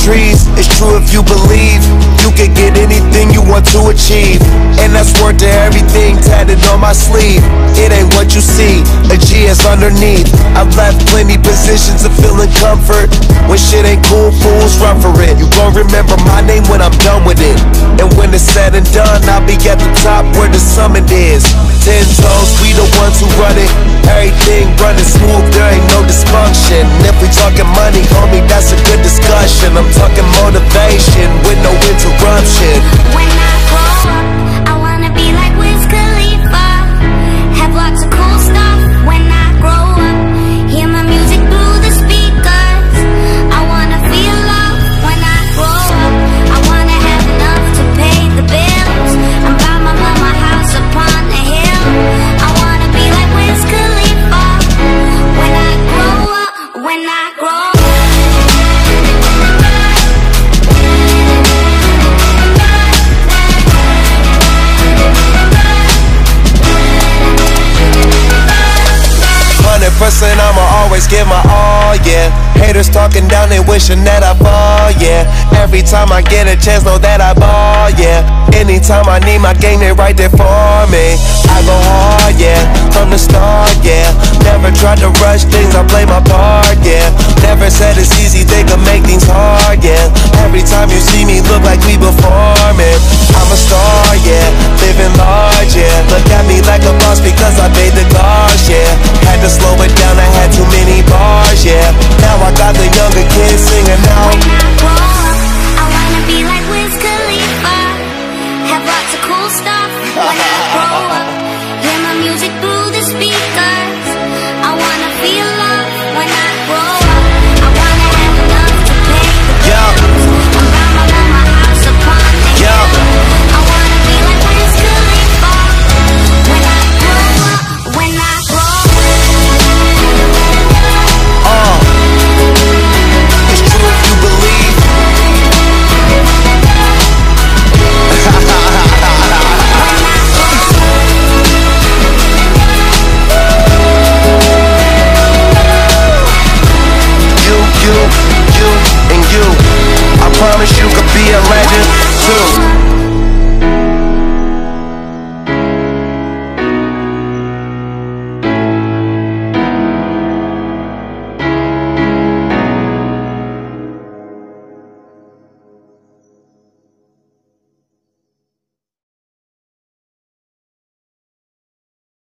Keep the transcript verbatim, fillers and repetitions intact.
trees. It's true if you believe you can get anything you want to achieve. And that's word to everything tatted on my sleeve. It ain't what you see, a G is underneath. I've left plenty positions of feeling comfort. When shit ain't cool, fools run for it. You gon' remember my name when I'm done with it. And when it's said and done, I'll be at the top where the summit is. Ten toes, we the ones who run it. Everything running smooth, there ain't no dysfunction. And if we talking money, homie, that's a good discussion. I'm talking motivation with no interruption. When I grow up, I wanna be like Wiz Khalifa. Have lots of cool stuff. When I grow up, hear my music through the speakers. I wanna feel love when I grow up. I wanna have enough to pay the bills. I'm buy my mama house upon the hill. I wanna be like Wiz Khalifa. When I grow up, when I grow up. Percent I'ma always give my all, yeah. Haters talking down, they wishing that I fall, yeah. Every time I get a chance, know that I ball, yeah. Anytime I need my gang, they right there for me. I go hard, yeah, from the start, yeah. Never tried to rush things, I play my part, yeah. Never said it's easy, they could make things hard, yeah. Every time you see me, look like we performing. I'm a star, yeah, living large, yeah. Look at me like a boss because I paid the cost, yeah. Had to slow it down, I had too many bars, yeah. Now I got the younger kids singing out. When I grow up, I wanna be like Wiz Khalifa. Have lots of cool stuff. When I grow up, hear my music through the speakers.